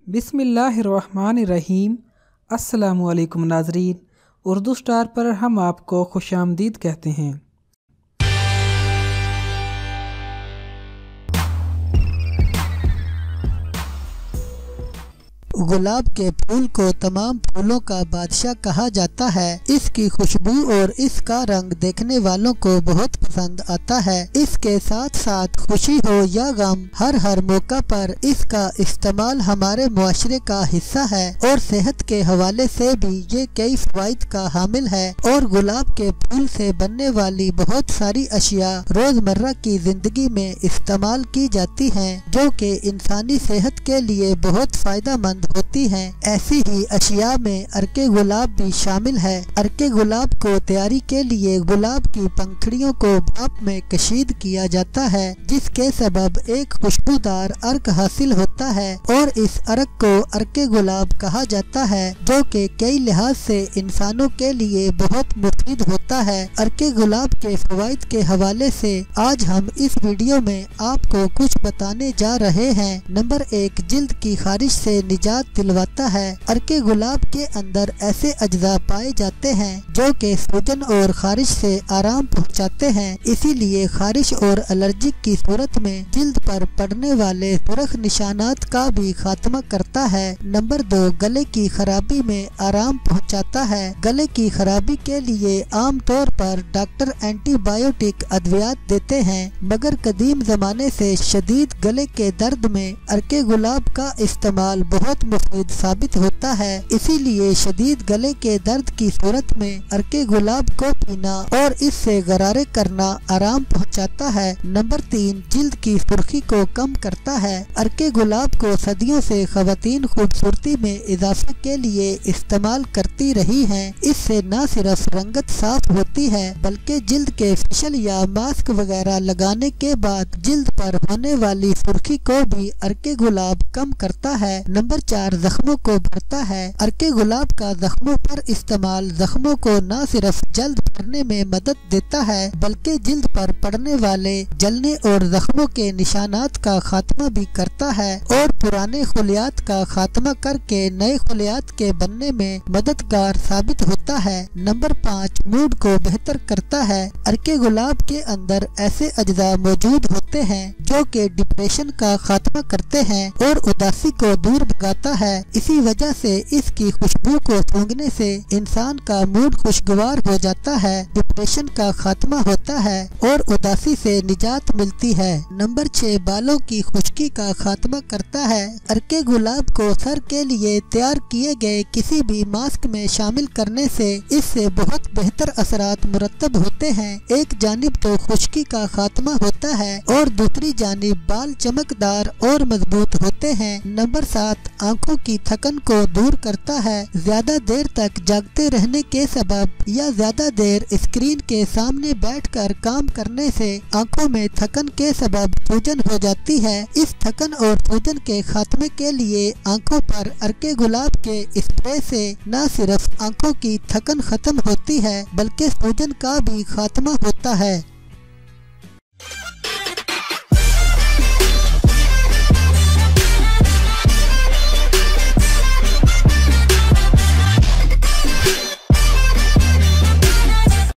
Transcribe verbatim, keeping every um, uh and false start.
बिस्मिल्लाहिर्रहमानिर्रहीम। अस्सलामुअलैकुम नाज़रीन, उर्दू स्टार पर हम आपको खुशामदीद कहते हैं। गुलाब के फूल को तमाम फूलों का बादशाह कहा जाता है। इसकी खुशबू और इसका रंग देखने वालों को बहुत पसंद आता है। इसके साथ साथ खुशी हो या गम, हर हर मौका पर इसका इस्तेमाल हमारे मुआशरे का हिस्सा है और सेहत के हवाले से भी ये कई फवाइद का हामिल है। और गुलाब के फूल से बनने वाली बहुत सारी अशिया रोजमर्रा की जिंदगी में इस्तेमाल की जाती हैं, जो कि इंसानी सेहत के लिए बहुत फायदा मंद होती हैं। ऐसी ही अशिया में अर्के गुलाब भी शामिल है। अर्के गुलाब को तैयारी के लिए गुलाब की पंखड़ियों को भाप में कशीद किया जाता है, जिसके सबब एक खुशबूदार अर्क हासिल होता है और इस अर्क को अर्के गुलाब कहा जाता है, जो कि कई लिहाज से इंसानों के लिए बहुत मुफीद होता है। अर्के गुलाब के फवाइद के हवाले से आज हम इस वीडियो में आपको कुछ बताने जा रहे हैं। नंबर एक, जिल्द की खारिश से निजात दिलवाता है। अर्के गुलाब के अंदर ऐसे अज्जा पाए जाते हैं जो कि सूजन और खारिश से आराम पहुंचाते हैं, इसीलिए खारिश और एलर्जी की सूरत में जिल्द पर पड़ने वाले सुर्ख निशानात का भी खात्मा करता है। नंबर दो, गले की खराबी में आराम पहुंचाता है। गले की खराबी के लिए आम तौर पर डॉक्टर एंटीबायोटिक अद्वियात देते हैं, मगर कदीम जमाने से शदीद गले के दर्द में अर्के गुलाब का इस्तेमाल बहुत मुफीद साबित होता है। इसीलिए शदीद गले के दर्द की सूरत में अर्के गुलाब को पीना और इससे गरारे करना आराम पहुंचाता है। नंबर तीन, जिल्द की सुर्खी को कम करता है। अर्के गुलाब को सदियों से खवातीन खूबसूरती में इजाफे के लिए इस्तेमाल करती रही हैं। इससे न सिर्फ रंगत साफ होती है, बल्कि जिल्द के फेशियल या मास्क वगैरह लगाने के बाद जिल्द पर होने वाली सुर्खी को भी अर्के गुलाब कम करता है। नंबर चार, जख्मों को भरता है। अर्के गुलाब का जख्मों पर इस्तेमाल जख्मों को न सिर्फ जल्द भरने में मदद देता है, बल्कि जिल्द पर पड़ने वाले जलने और जख्मों के निशानात का खात्मा भी करता है और पुराने खुलियात का खात्मा करके नए खुलियात के बनने में मददगार साबित होता है। नंबर पाँच, मूड को बेहतर करता है। अर्के गुलाब के अंदर ऐसे अज्जा मौजूद होते हैं जो कि डिप्रेशन का खात्मा करते हैं और उदासी को दूर भगाता है। इसी वजह से इसकी खुशबू को सूंघने से इंसान का मूड खुशगवार हो जाता है, डिप्रेशन का खात्मा होता है और उदासी से निजात मिलती है। नंबर छह, बालों की खुश्की का खात्मा करता है। अर्के गुलाब को सर के लिए तैयार किए गए किसी भी मास्क में शामिल करने से इससे बहुत बेहतर असरात मुरतब होते हैं। एक जानिब तो खुश्की का खात्मा होता है और दूसरी जानिब बाल चमकदार और मजबूत होते हैं। नंबर सात, आँखों की थकन को दूर करता है। ज्यादा देर तक जागते रहने के सबब या ज्यादा देर स्क्रीन के सामने बैठकर काम करने से आँखों में थकन के सबब सूजन हो जाती है। इस थकन और सूजन के खात्मे के लिए आँखों पर अर्के गुलाब के स्प्रे से न सिर्फ आँखों की थकन खत्म होती है, बल्कि सूजन का भी खात्मा होता है।